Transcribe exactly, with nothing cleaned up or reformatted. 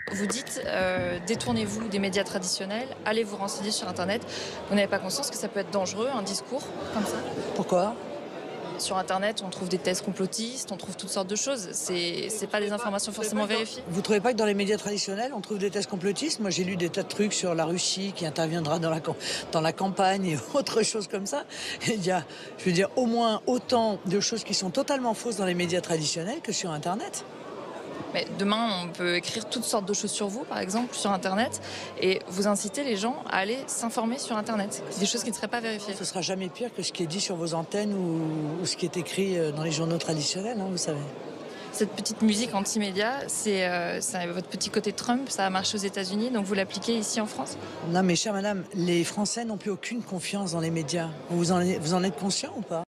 Vous dites, euh, détournez-vous des médias traditionnels, allez vous renseigner sur Internet. Vous n'avez pas conscience que ça peut être dangereux, un discours comme ça? Pourquoi? Sur Internet, on trouve des thèses complotistes, on trouve toutes sortes de choses. C'est c'est pas des informations forcément vérifiées. Vous trouvez pas que dans les médias traditionnels, on trouve des thèses complotistes? Moi, j'ai lu des tas de trucs sur la Russie qui interviendra dans la, cam- dans la campagne et autre chose comme ça. Et il y a, je veux dire, au moins autant de choses qui sont totalement fausses dans les médias traditionnels que sur Internet. Mais demain, on peut écrire toutes sortes de choses sur vous, par exemple, sur Internet, et vous inciter les gens à aller s'informer sur Internet. Des choses qui ne seraient pas vérifiées. Ce sera jamais pire que ce qui est dit sur vos antennes ou, ou ce qui est écrit euh, dans les journaux traditionnels, hein, vous savez. Cette petite musique anti-média, c'est euh, c'est votre petit côté Trump, ça a marché aux États-Unis, donc vous l'appliquez ici en France? Non, mais chère madame, les Français n'ont plus aucune confiance dans les médias. Vous en, vous en êtes conscient ou pas?